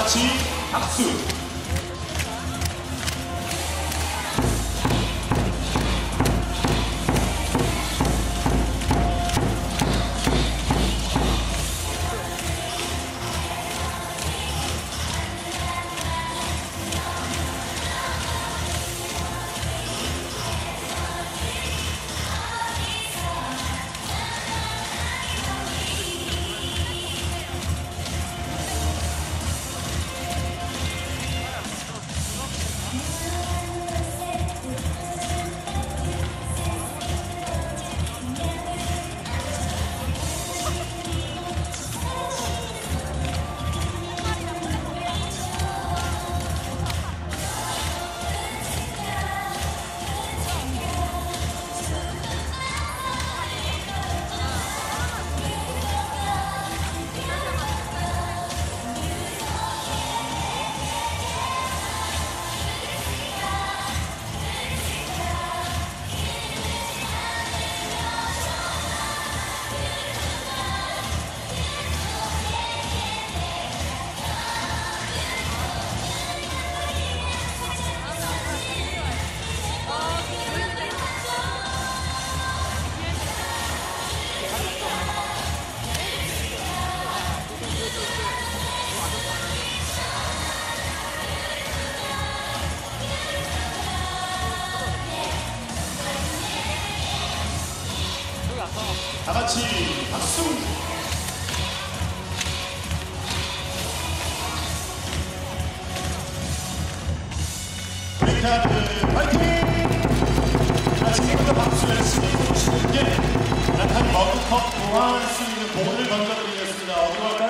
같이 박수. 다 같이 박수. 브레이크아웃 파이팅! 자, 지금부터 박수 열심히 보시는 게 약한 머그컵 교환할 수 있는 공을 건져드리겠습니다. 어디로 갈까요?